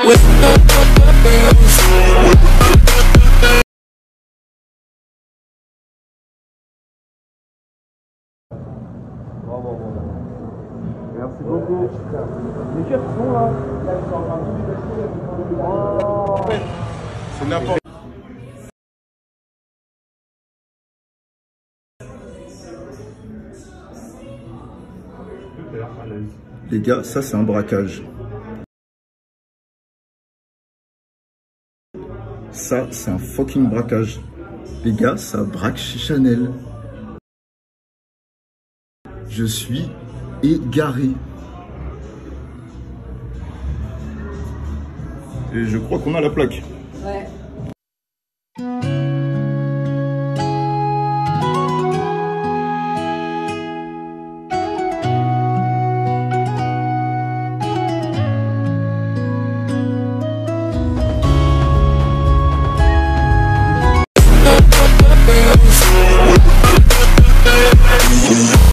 Bravo. Merci beaucoup. Les chefs sont là. Oh. C'est n'importe. Les gars, ça c'est un braquage. Ça c'est un fucking braquage. Les gars, ça braque chez Chanel. Je suis égaré. Et je crois qu'on a la plaque. Ouais.